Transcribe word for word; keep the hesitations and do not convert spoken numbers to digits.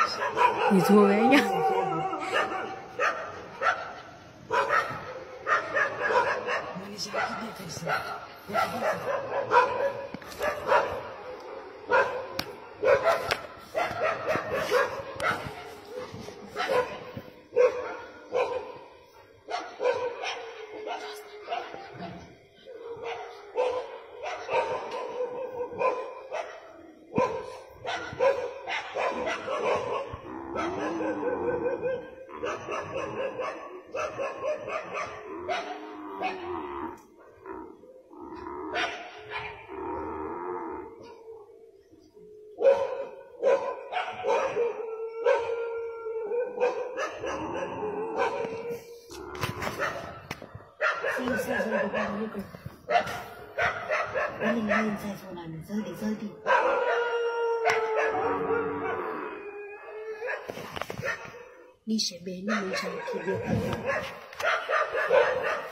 你做完呀？ 你再说的话，那个，我宁愿再说了，你走的走的。你身边你没想特别快乐。